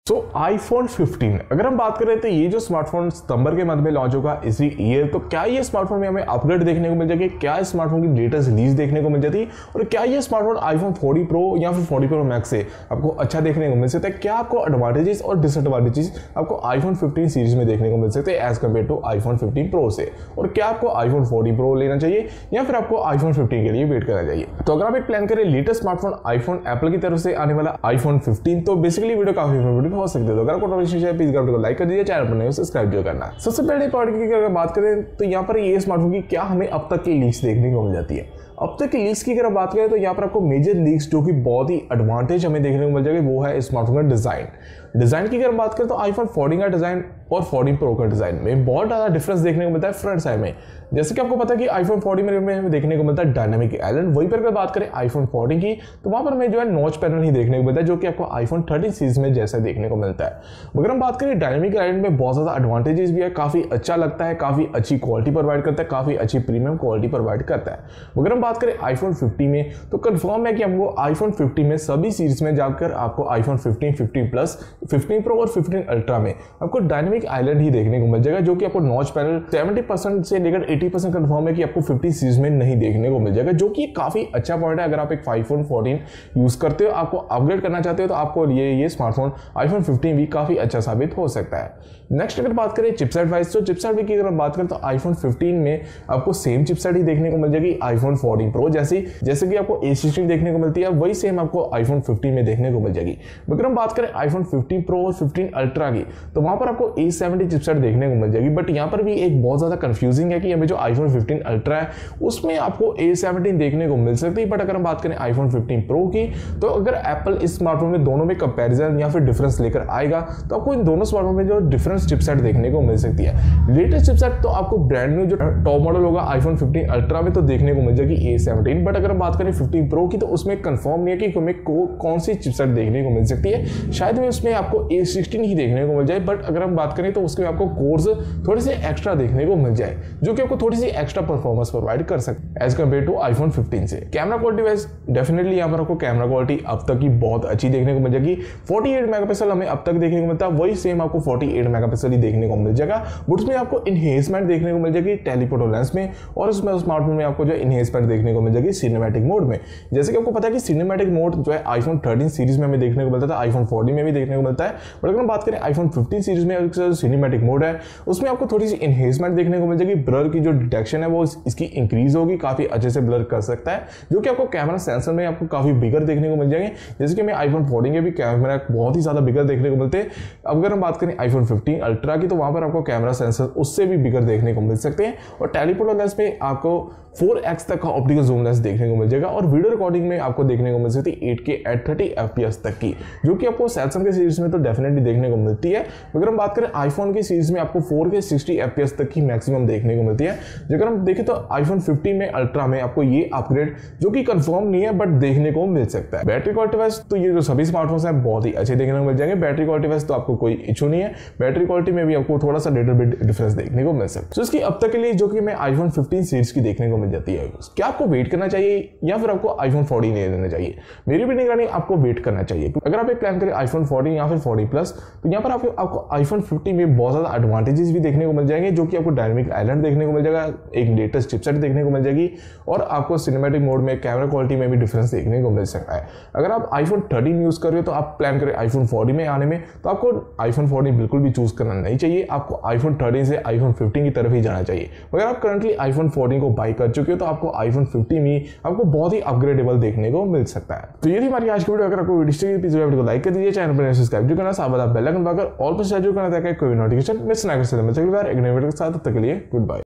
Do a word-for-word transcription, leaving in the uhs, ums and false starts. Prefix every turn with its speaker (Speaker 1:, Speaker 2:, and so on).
Speaker 1: सो iPhone fifteen अगर हम बात करें तो ये जो स्मार्टफोन सितंबर के मध्य में लॉन्च होगा इसी ईयर, तो क्या ये स्मार्टफोन में हमें अपग्रेड देखने को मिल जाएगी, क्या इस स्मार्टफोन की लेटेस्ट रिलीज देखने को मिल जाती है और क्या ये स्मार्टफोन आईफोन फोर्टी प्रो या फिर फोर्टी प्रो मैक्स से आपको अच्छा देखने को मिल सकता है। क्या आपको एडवांटेजेस और डिसएडवांटेजेस आपको आईफोन फिफ्टीन सीरीज में देखने को मिल सकते हैं as compare to iPhone fifteen pro से, और क्या आपको आईफोन फोर्टी प्रो लेना चाहिए या फिर आपको आईफोन फिफ्टीन के लिए वेट करना चाहिए। तो अगर आप एक प्लान करें लेटेस्ट स्मार्टफोन आईफोन एप्पल की तरफ से आने वाला आईफोन फिफ्टीन, तो बेसिकली वीडियो काफी इंफॉर्मेटिव हो सकती है। तो अगर आपको प्लीज को लाइक कर दीजिए, चैनल पर नहीं सब्सक्राइब जो करना। सबसे पहले पार्ट की अगर बात करें तो यहाँ पर ये स्मार्टफोन की क्या हमें अब तक की लीक्स देखने को मिल जाती है। अब तक की लीक्स की अगर बात करें तो यहाँ पर आपको मेजर लीक्स जो कि बहुत ही एडवांटेज हमें देखने को मिल जाएगी वो है स्मार्टफोन का डिजाइन। डिजाइन की अगर बात करें तो आईफोन फोर्टीन का डिजाइन और फोर्टीन प्रो का डिजाइन में बहुत ज़्यादा डिफरेंस देखने को मिलता है फ्रंट साइड में। जैसे कि आपको पता है कि आईफोन फोर्टीन में हमें देखने को मिलता है डायनामिक आइलैंड, वहीं पर अगर बात करें आईफोन फोर्टीन की तो वहां पर हमें जो है नॉच पैनल ही देखने को मिलता है जो कि आपको आईफोन थर्टीन सीरीज में जैसा देखने को मिलता है। अगर हम बात करें डायनामिक आइलैंड में बहुत ज़्यादा एडवांटेजेस भी है, काफ़ी अच्छा लगता है, काफ़ी अच्छी क्वालिटी प्रोवाइड करता है, काफ़ी अच्छी प्रीमियम क्वालिटी प्रोवाइड करता है। अगर हम बात करें आईफोन फिफ्टी में तो कंफर्म है कि हमको आईफोन फिफ्टी में सभी सीरीज में जाकर आपको iPhone fifteen, fifteen plus, fifteen pro और फिफ्टीन अल्ट्रा में आपको डायनामिक आइलैंड ही देखने को मिल जाएगा जो कि आपको नॉच पैनल सेवेंटी परसेंट से लेकर एटी परसेंट कंफर्म है कि आपको फिफ्टी सीरीज में नहीं देखने को मिल जाएगा, जो कि काफी अच्छा पॉइंट है। अगर आप एक आईफोन फोर्टीन यूज करते हो, आपको अपग्रेड करना चाहते हो, तो आपको ये ये स्मार्टफोन आईफोन फिफ्टीन भी काफी अच्छा साबित हो सकता है। नेक्स्ट अगर बात करें चिपसेट वाइज, तो चिपसेट की अगर बात करें तो आईफोन फिफ्टीन में आपको सेम चिपसेट ही देखने को मिल जाएगी आईफोन फोर्टीन प्रो जैसी, जैसे कि आपको ए सिक्सटीन देखने को मिलती है वही सेम आपको आईफोन फिफ्टीन में देखने को मिल जाएगी। अगर हम बात करें आईफोन फिफ्टीन प्रो और फिफ्टीन अल्ट्रा की तो वहां पर आपको ए सेवेंटी चिपसेट देखने को मिल जाएगी, बट यहाँ पर भी एक बहुत ज्यादा कंफ्यूजिंग है कि हमें जो आईफोन फिफ्टीन अल्ट्रा है उसमें आपको ए सेवेंटीन देखने को मिल सकती है। बट अगर हम बात करें आईफोन फिफ्टीन प्रो की तो अगर एप्पल इस स्मार्टफोन में दोनों में कंपैरिजन या फिर डिफरेंस लेकर आएगा तो आपको इन दोनों स्मार्टफोन में जो डिफरेंस चिपसेट देखने को मिल सकती है। लेटेस्ट चिपसेट तो आपको ब्रांड न्यू जो टॉप मॉडल होगा आईफोन फिफ्टीन अल्ट्रा में तो देखने को मिल जाएगी ए सेवेंटीन, बट अगर हम बात करें फिफ्टीन प्रो की तो उसमें कंफर्म नहीं है कि हमें को, कौन सी चिपसेट देखने को मिल सकती है। शायद में उसमें आपको ए सिक्सटीन ही देखने को मिल जाए, बट अगर हम बात करें तो उसमें आपको कोर्स थोड़ी सी एक्स्ट्रा देखने को मिल जाए जो कि आपको थोड़ी सी एक्स्ट्रा परफॉर्मेंस प्रोवाइड कर सकते हैं as compare to iPhone fifteen से। कैमरा क्वालिटी वाइज डेफिनेटली यहाँ पर आपको कैमरा क्वालिटी अब तक की बहुत अच्छी देखने को मिल जाएगी। फोर्टी एट मेगापिक्सल हमें अब तक देखने को मिलता है, वही सेम आपको फोर्टी एट मेगापिक्सल ही देखने को मिल जाएगा, बट उसमें आपको इनहेंसमेंट देखने को मिल जाएगी टेलीफोटो लेंस में, और उसमें स्मार्टफोन में आपको जो इनहेंसमेंट देखने को मिल जाएगी सिनेमैटिक मोड में। जैसे कि आपको पता है कि सिनेमैटिक मोड जो है आईफोन थर्टीन सीरीज में हमें देखने को मिलता था, आईफोन फोर्टीन में भी देखने को मिलता है, बट अगर हम बात करें आईफोन फिफ्टीन सीरीज में सिनेमैटिक मोड है उसमें आपको थोड़ी सी इनहेंसमेंट देखने को मिल जाएगी। ब्लर की जो डिटेक्शन है वो इसकी इंक्रीज होगी, काफी अच्छे से ब्लर कर सकता है, जो कि आपको कैमरा सेंसर में आपको काफी बिगर देखने को मिल जाएंगे। जैसे कि हमें आईफोन फोर्टीन के भी कैमरा बहुत ही ज्यादा बिगर देखने को मिलते हैं। अगर हम बात करें आईफोन फिफ्टीन अल्ट्रा की तो वहां पर आपको कैमरा सेंसर उससे भी बिगर देखने को मिल सकते हैं, और टेलीफोटो लेंस में आपको फोर एक्स तक का ऑप्टिकल जूम लेंस देखने को मिल जाएगा, और वीडियो रिकॉर्डिंग में आपको देखने को मिल सकती है eight K at thirty F P S तक की, जो कि आपको सैमसंग के सीरीज में तो डेफिनेटली देखने को मिलती है। अगर हम बात करें आईफोन की सीरीज में आपको फोर के सिक्सटी एफ पी एस तक की मैक्सिमम देखने को मिलती है। अगर हम देखें तो आईफोन फिफ्टीन में अल्ट्रा में आपको ये अपग्रेड जो कि कंफर्म नहीं है बट देखने को मिल सकता है। बैटरी क्वालिटी वाइज तो ये जो सभी स्मार्टफोन्स हैं बहुत ही अच्छे देखने को मिल जाएंगे। बैटरी क्वालिटी वाइज तो आपको कोई इशू नहीं है, बैटरी क्वालिटी में भी आपको थोड़ा सा लिटिल बिट डिफरेंस देखने को मिल सकता है। तो इसकी अब तक के लिए जो कि मैं आईफोन फिफ्टीन सीरीज की देखने को मिल जाती है, क्या आपको वेट करना चाहिए या फिर आपको आईफोन फोर्टीन ले लेना चाहिए? मेरी भी निगरानी आपको वेट करना चाहिए। अगर आप एक प्लान करें आईफोन फोर्टीन या फिर फोर्टीन प्लस तो यहाँ पर आपको आपको आईफोन फिफ्टीन में बहुत ज्यादा एडवांटेजेस भी देखने को मिल जाएंगे, जो कि आपको डायनामिक आइलैंड देखने को मिल जाएगा, एक लेटेस्ट चिपसेट देखने को मिल जाएगी, और आपको सिनेमैटिक मोड में कैमरा क्वालिटी में भी डिफरेंस देखने को मिल सकता है। अगर आप आईफोन थर्टीन यूज कर रहे हो तो आप प्लान करें आईफोन फोर्टीन में आने में तो आपको आईफोन फोर्टीन बिल्कुल भी चूज करना नहीं चाहिए, आपको आईफोन थर्टीन से आईफोन फिफ्टीन की तरफ ही जाना चाहिए। अगर आप करंटली आईफोन फोर्टीन को बाई कर चुके हो तो आपको आईफोन फिफ्टीन में आपको बहुत ही अपग्रेडेबल देखने को मिल सकता है। तो ये थी हमारी आज की वीडियो। अगर आपको वीडियो को लाइक कर दीजिए, चैनल पर सब्सक्राइब करना, साथ में बेल आइकन दबाकर ऑल पर शेयर करना ताकि कोई नोटिफिकेशन मिस ना कर सके। मैं अगली बार एक नए वीडियो के साथ, तब तक के लिए गुड बाय।